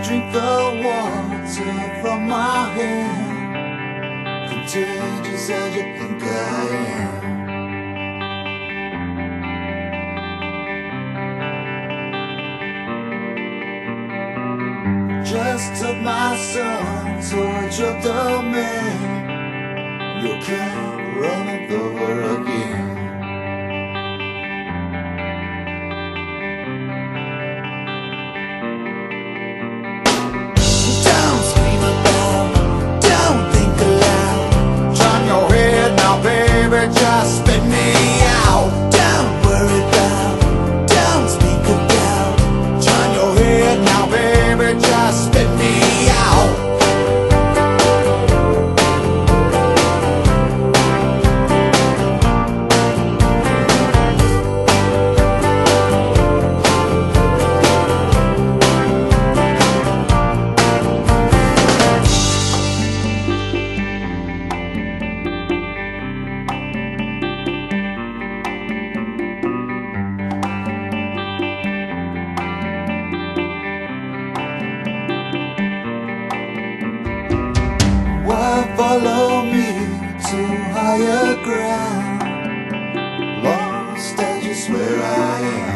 drink the water from my hand, contagious as you think I am. Just took my son towards your domain. You can't run it over again. Don't scream aloud, don't think aloud. Turn your head now, baby, just spit me out. Don't worry about, don't speak about. Turn your head now, baby, just spit me out. Why follow me to higher ground? Lost, I just swear I am.